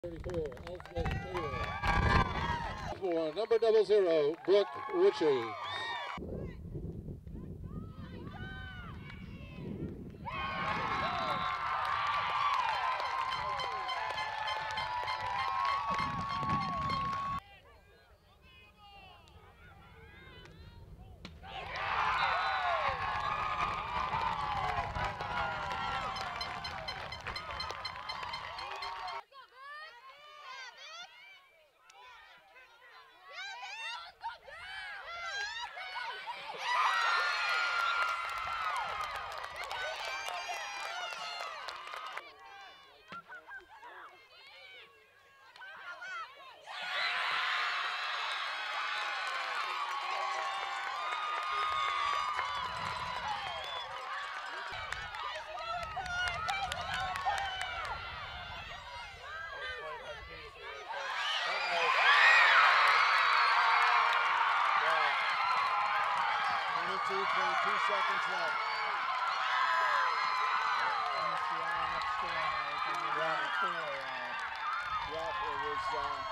34, Elspeth Taylor. For number 00, Brooke Richards. Two seconds left. Yeah, it was